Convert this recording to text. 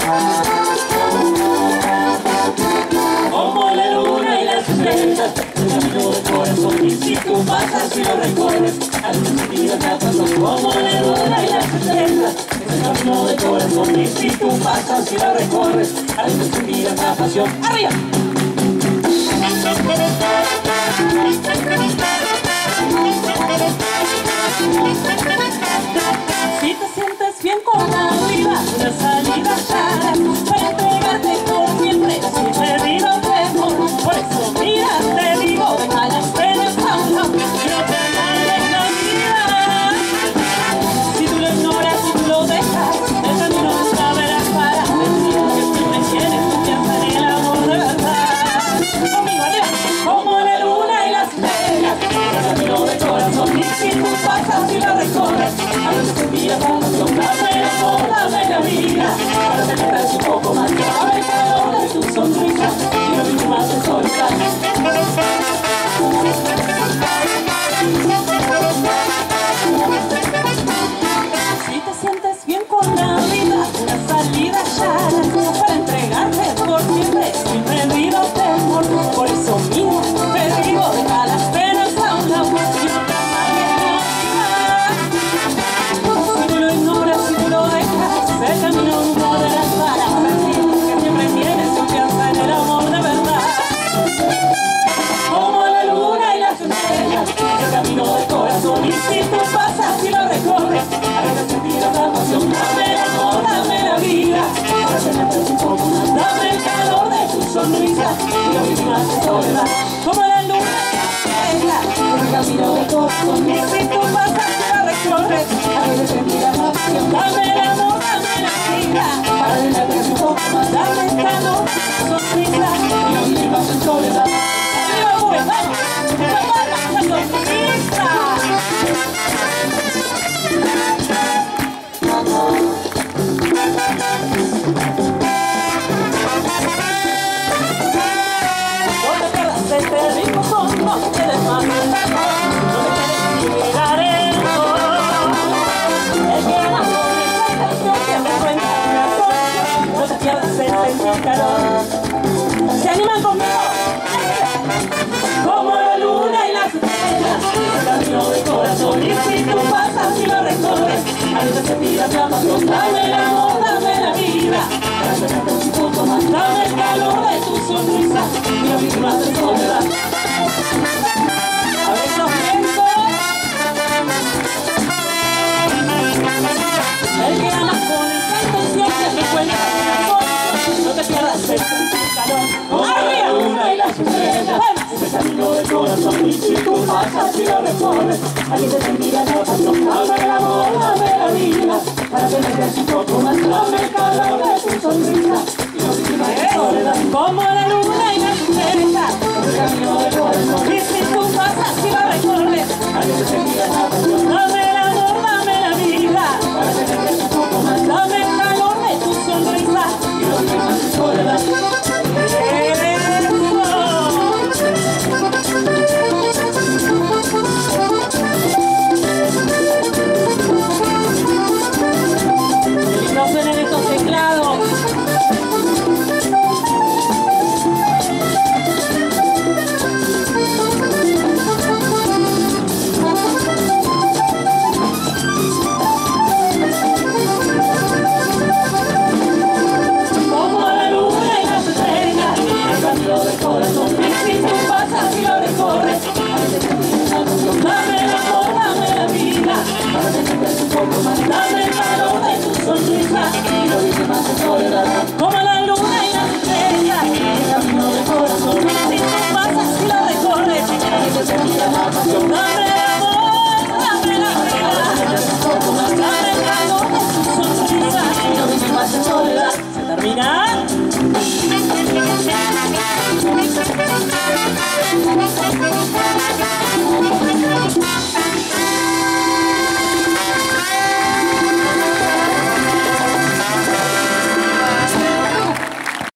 Como la luna y las estrellas, el camino del corazón, y si tú pasas y lo recorres, al sentir la pasión. Como la luna y las estrellas, el camino del corazón, y si tú pasas y lo recorres, al sentir la pasión. ¡Arriba! Si te sientes bien con la vida, una salida clara para entregarte por siempre, sin perdido temor. Por eso mira, te digo, deja las penas a un lado, que no te amargues la vida. Si tú lo ignoras, si tú lo dejas, el camino no sabrás para decir que siempre tienes confianza en el amor de verdad. Conmigo arriba, como la luna y las estrellas, el camino del corazón, y si tú pasas y lo recorres, a veces te miras a la pasión. Dame el amor, dame la vida, para penetrarte un poco más, dame el calor de tu sonrisa, y no vivir más en soledad. Si te sientes bien con la vida, una salida clara para entregarte por siempre, sin perdido temor. Por eso mira, te digo, deja las penas a un lado, y no te amargues la vida. Si tú lo ignoras, si tú lo dejas, el camino no verás para decir que siempre tienes confianza en el amor de verdad. Como la luna y las estrellas, el camino del corazón, y si tú pasas y lo recorres, a veces sentirás la pasión. Dame el amor, dame la vida, para tenerte un poco más, dame el calor de tu sonrisa, y no vivir más en soledad. Como la luna y las estrellas, el camino del corazón, y si tú pasas y lo recorres, a veces sentirás la pasión. Dame el amor, dame la vida, para tenerte un poco más, dame el calor de tu sonrisa, y no vivir más en soledad. ¿Se animan conmigo? Como la luna y las estrellas, el camino del corazón, y si tú pasas y lo recorres, a veces te miras la pasión. Dame el amor, dame la vida, para tenerte un poco más, dame el calor de tu sonrisa, y no vivir más en soledad. A ver esos vientos. El que ama con el canto siempre te cuenta corazón, no te pierdas el calor. Como la luna y las estrellas, el camino del corazón, y si tú pasas y lo recorres, aquí te sentirás la pasión. Dame el amor, dame la vida, para tenerte un poco más, dame el calor de tu sonrisa, y no vivir más en soledad. Como la luna y las estrellas, el camino del corazón, y si tú pasas y lo recorres, aquí te sentirás la pasión. Dame el amor, dame la vida, para tenerte un poco más, dame el calor de tu sonrisa, y no vivir más en soledad. No suenen estos teclados. Como la luna y las estrellas, el camino del corazón, y si tú pasas y lo recorres, a veces te miras la pasión. Dame el amor, dame la vida, para tenerte un poco más, dame el calor de tu sonrisa, y no vivir más en soledad. Como